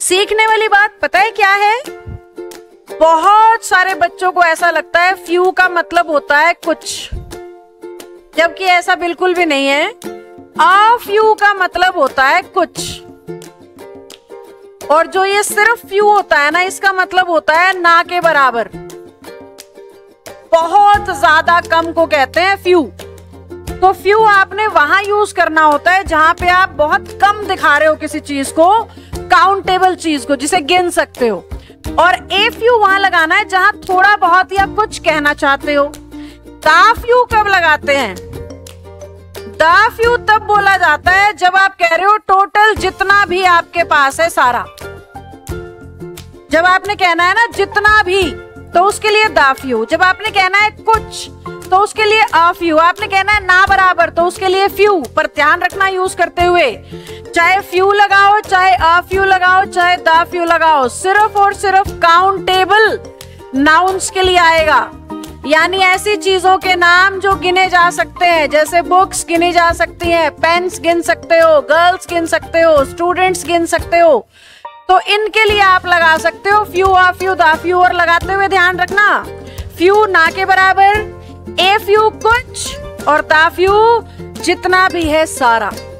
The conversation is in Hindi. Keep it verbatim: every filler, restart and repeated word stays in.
सीखने वाली बात पता है क्या है? बहुत सारे बच्चों को ऐसा लगता है फ्यू का मतलब होता है कुछ, जबकि ऐसा बिल्कुल भी नहीं है। आ फ्यू का मतलब होता है कुछ, और जो ये सिर्फ फ्यू होता है ना, इसका मतलब होता है ना के बराबर। बहुत ज्यादा कम को कहते हैं फ्यू। तो फ्यू आपने वहां यूज करना होता है जहां पे आप बहुत कम दिखा रहे हो किसी चीज को, काउंटेबल चीज को जिसे गिन सकते हो। और ए फ्यू वहां लगाना है जहां थोड़ा बहुत या कुछ कहना चाहते हो। दा फ्यू कब लगाते हैं? दा फ्यू तब बोला जाता है जब आप कह रहे हो टोटल जितना भी आपके पास है सारा। जब आपने कहना है ना जितना भी, तो उसके लिए दा फ्यू। जब आपने कहना है कुछ, तो उसके लिए आ फ्यू। आपने कहना है ना बराबर, तो उसके लिए फ्यू। पर ध्यान रखना यूज करते हुए, चाहे फ्यू लगाओ, चाहे आ फ्यू लगाओ, चाहे दा फ्यू लगाओ, सिर्फ और सिर्फ काउंटेबल नाउन्स के लिए आएगा। यानी ऐसी चीजों के नाम जो गिने जा सकते हैं, जैसे बुक्स गिनी जा सकती हैं, पेन्स गिन सकते हो, गर्ल्स गिन सकते हो, स्टूडेंट्स गिन सकते हो, तो इनके लिए आप लगा सकते हो few, a few, the few. और लगाते हुए ध्यान रखना, फ्यू ना के बराबर, ए फ्यू कुछ, और दा फ्यू जितना भी है सारा।